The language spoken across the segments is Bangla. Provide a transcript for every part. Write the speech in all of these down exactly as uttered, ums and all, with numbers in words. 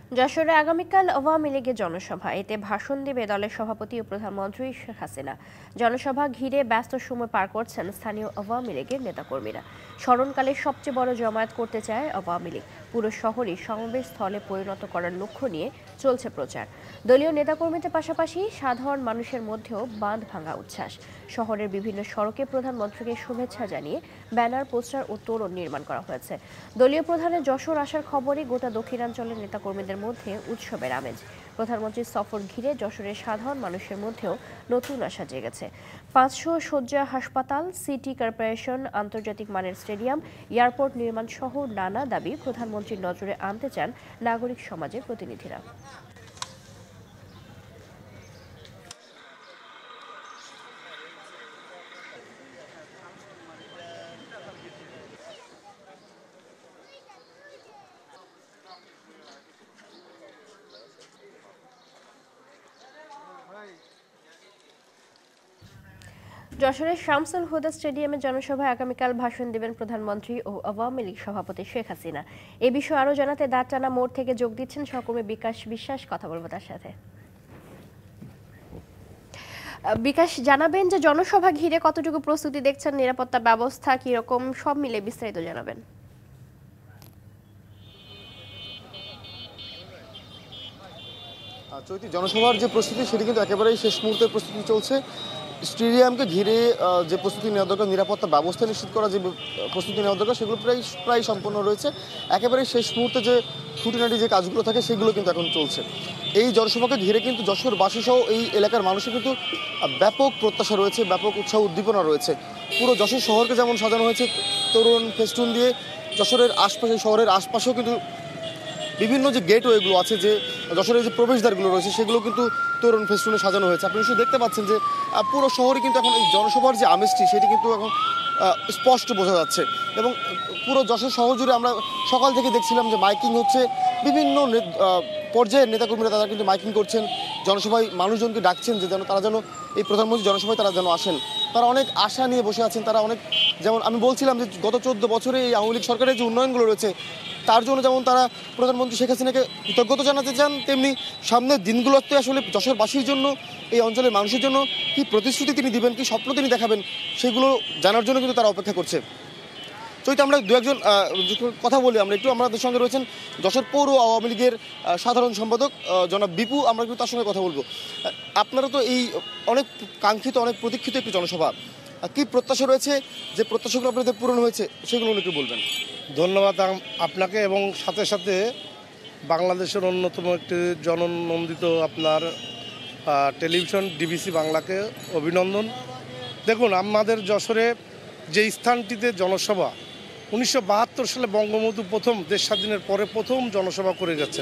যশোরে আগামীকাল আওয়ামী লীগের জনসভা, এতে ভাষণ দেবে দলের সভাপতি ও প্রধানমন্ত্রী শেখ হাসিনা। জনসভা ঘিরে ব্যস্ত সময় পার করছেন স্থানীয় আওয়ামী লীগের নেতাকর্মীরা। স্মরণকালে সবচেয়ে বড় জমায়েত করতে চায় আওয়ামী লীগ। পুরো শহরই সমাবেশ স্থলে পরিণত করার লক্ষ্য নিয়ে চলছে প্রচার। দলীয় নেতাকর্মীদের পাশাপাশি সাধারণ মানুষের মধ্যেও বাঁধ ভাঙা উচ্ছ্বাস। শহরের বিভিন্ন সড়কে প্রধানমন্ত্রীকে শুভেচ্ছা জানিয়ে ব্যানার, পোস্টার ও তোরণ নির্মাণ করা হয়েছে। দলীয় প্রধানের যশোর আসার খবরে গোটা দক্ষিণাঞ্চলের নেতাকর্মীদের মধ্যে উৎসবের আমেজ। প্রধানমন্ত্রীর সফর ঘিরে যশোরের সাধারণ মানুষের মধ্যেও নতুন আশা জেগেছে। পাঁচশো শয্যা হাসপাতাল, সিটি কর্পোরেশন, আন্তর্জাতিক মানের স্টেডিয়াম, এয়ারপোর্ট নির্মাণ সহ নানা দাবি প্রধানমন্ত্রীর নজরে আনতে চান নাগরিক সমাজের প্রতিনিধিরা। যশোরের শামসুল হুদা স্টেডিয়ামে জনসভায় আগামীকাল ভাষণ দেবেন প্রধানমন্ত্রী ও আওয়ামী লীগ সভাপতি শেখ হাসিনা। এ বিষয়ে আরও জানাতে দাঁড়টানা মোড় থেকে যোগ দিচ্ছেন সহকর্মী বিকাশ বিশ্বাস। কথা বলবো তার সাথে। বিকাশ, জানাবেন যে জনসভা ঘিরে কতটুকু প্রস্তুতি দেখছেন, নিরাপত্তা ব্যবস্থা কিরকম, সব মিলে বিস্তারিত জানাবেন। চৈতি, জনসভার যে প্রস্তুতি সেটি কিন্তু একেবারেই শেষ মুহূর্তের প্রস্তুতি চলছে। স্টেডিয়ামকে ঘিরে যে প্রস্তুতি নেওয়া দরকার, নিরাপত্তা ব্যবস্থা নিশ্চিত করা যে প্রস্তুতি নেওয়া দরকার, সেগুলো প্রায় প্রায় সম্পন্ন রয়েছে। একেবারে শেষ মুহূর্তে যে খুঁটিনাটি যে কাজগুলো থাকে সেগুলো কিন্তু এখন চলছে। এই জনসভাকে ঘিরে কিন্তু যশোরবাসী সহ এই এলাকার মানুষের কিন্তু ব্যাপক প্রত্যাশা রয়েছে, ব্যাপক উৎসাহ উদ্দীপনা রয়েছে। পুরো যশোর শহরকে যেমন সাজানো হয়েছে তরুণ ফেস্টুন দিয়ে, যশোরের আশপাশে, শহরের আশপাশেও কিন্তু বিভিন্ন যে গেটওয়েগুলো আছে, যে যশোরের যে প্রবেশদ্বারগুলো রয়েছে, সেগুলো কিন্তু তরুণ ফেস্টুনে সাজানো হয়েছে। আপনি নিশ্চয়ই দেখতে পাচ্ছেন যে পুরো শহরে কিন্তু এখন এই জনসভার যে আমেজটি সেটি কিন্তু এখন স্পষ্ট বোঝা যাচ্ছে। এবং পুরো যশোর শহর জুড়ে আমরা সকাল থেকে দেখছিলাম যে মাইকিং হচ্ছে, বিভিন্ন পর্যায়ের নেতাকর্মীরা তারা কিন্তু মাইকিং করছেন, জনসভায় মানুষজনকে ডাকছেন যে যেন তারা যেন এই প্রধানমন্ত্রী জনসভায় তারা যেন আসেন। তারা অনেক আশা নিয়ে বসে আছেন। তারা অনেক, যেমন আমি বলছিলাম যে গত চোদ্দ বছরে এই আওয়ামী লীগ সরকারের যে উন্নয়নগুলো রয়েছে তার জন্য যেমন তারা প্রধানমন্ত্রী শেখ হাসিনাকে কৃতজ্ঞতা জানাতে চান, তেমনি সামনের দিনগুলোতে আসলে যশোরবাসীর জন্য, এই অঞ্চলের মানুষের জন্য কী প্রতিশ্রুতি তিনি দিবেন, কী স্বপ্ন তিনি দেখাবেন, সেগুলো জানার জন্য কিন্তু তারা অপেক্ষা করছে। চৈতে, আমরা দু একজন কথা বলি আমরা একটু। আমাদের সঙ্গে রয়েছেন যশোর পৌর আওয়ামী লীগের সাধারণ সম্পাদক জনাব বিপু। আমরা কিন্তু তার সঙ্গে কথা বলবো। আপনারা তো এই অনেক কাঙ্ক্ষিত, অনেক প্রতীক্ষিত একটি জনসভা, কি প্রত্যাশা রয়েছে, যে প্রত্যাশাগুলো আপনাদের পূরণ হয়েছে সেগুলো একটু বলবেন। ধন্যবাদ আপনাকে, এবং সাথে সাথে বাংলাদেশের অন্যতম একটি জননন্দিত আপনার টেলিভিশন ডিবিসি বাংলাকে অভিনন্দন। দেখুন, আমাদের যশোরে যে স্থানটিতে জনসভা, উনিশশো বাহাত্তর সালে বঙ্গবন্ধু প্রথম দেশ স্বাধীনের পরে প্রথম জনসভা করে গেছেন।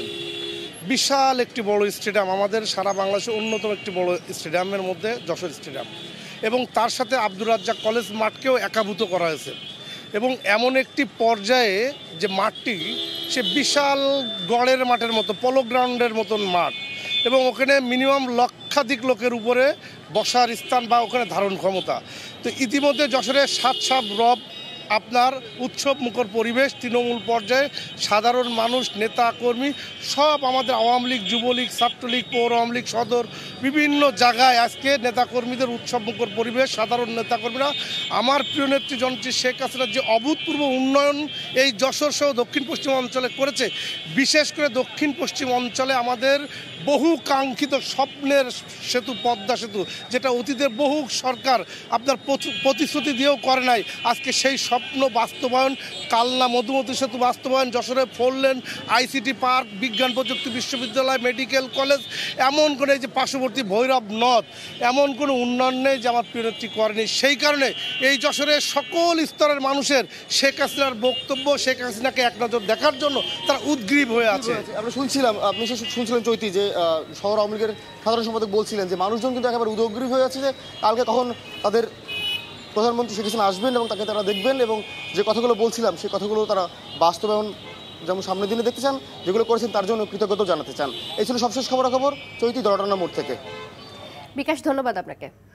বিশাল একটি বড় স্টেডিয়াম, আমাদের সারা বাংলাদেশের অন্যতম একটি বড় স্টেডিয়ামের মধ্যে যশোর স্টেডিয়াম, এবং তার সাথে আব্দুর রাজ্জাক কলেজ মাঠকেও একাভূত করা হয়েছে। এবং এমন একটি পর্যায়ে যে মাঠটি, সে বিশাল গড়ের মাঠের মতো, পলো গ্রাউন্ডের মতন মাঠ, এবং ওখানে মিনিমাম লক্ষাধিক লোকের উপরে বসার স্থান বা ওখানে ধারণ ক্ষমতা। তো ইতিমধ্যে যশোরের সাত সাত রব আপনার উৎসব মুখর পরিবেশ, তৃণমূল পর্যায়ে সাধারণ মানুষ, নেতা কর্মী সব, আমাদের আওয়ামী লীগ, যুবলীগ, ছাত্রলীগ, পৌর আওয়ামী লীগ, সদর, বিভিন্ন জায়গায় আজকে নেতাকর্মীদের উৎসব মুখর পরিবেশ। সাধারণ নেতাকর্মীরা আমার প্রিয় নেত্রী জননেত্রী শেখ হাসিনার যে অভূতপূর্ব উন্নয়ন এই যশোর সহ দক্ষিণ পশ্চিম অঞ্চলে করেছে, বিশেষ করে দক্ষিণ পশ্চিম অঞ্চলে আমাদের বহু কাঙ্ক্ষিত স্বপ্নের সেতু, পদ্মা সেতু, যেটা অতীতের বহু সরকার আপনার প্রতিশ্রুতি দিয়েও করে নাই, আজকে সেই স্বপ্ন বাস্তবায়ন। কালনা মধুমতি সেতু বাস্তবায়ন, যশোরে ফোর লেন, আইসিটি পার্ক, বিজ্ঞান প্রযুক্তি বিশ্ববিদ্যালয়, মেডিকেল কলেজ, এমন করে যে পার্শ্ববর্তী ভৈরব নদ, এমন কোনো উন্নয়ন নেই যে আমার প্রিয় নেত্রী করেনি। সেই কারণে এই যশোরের সকল স্তরের মানুষের শেখ হাসিনার বক্তব্য, শেখ হাসিনাকে এক নজর দেখার জন্য তারা উদ্গ্রীব হয়ে আছে। আমরা শুনছিলাম, আপনি শুনছিলেন চৈতি, যে শহর আওয়ামী লীগের সাধারণ সম্পাদক বলছিলেন যে মানুষজন কিন্তু একেবারে উদ্গ্রীব হয়ে আছে যে কালকে কখন তাদের প্রধানমন্ত্রী শেখ হাসিনা আসবেন এবং তাকে তারা দেখবেন, এবং যে কথাগুলো বলছিলাম সেই কথাগুলো তারা বাস্তবায়ন যেমন সামনের দিনে দেখতে চান, যেগুলো করেছেন তার জন্য কৃতজ্ঞতা জানাতে চান। এই ছিল সবশেষ খবরাখবর। চৈতি, দরটানা মোড় থেকে। বিকাশ, ধন্যবাদ আপনাকে।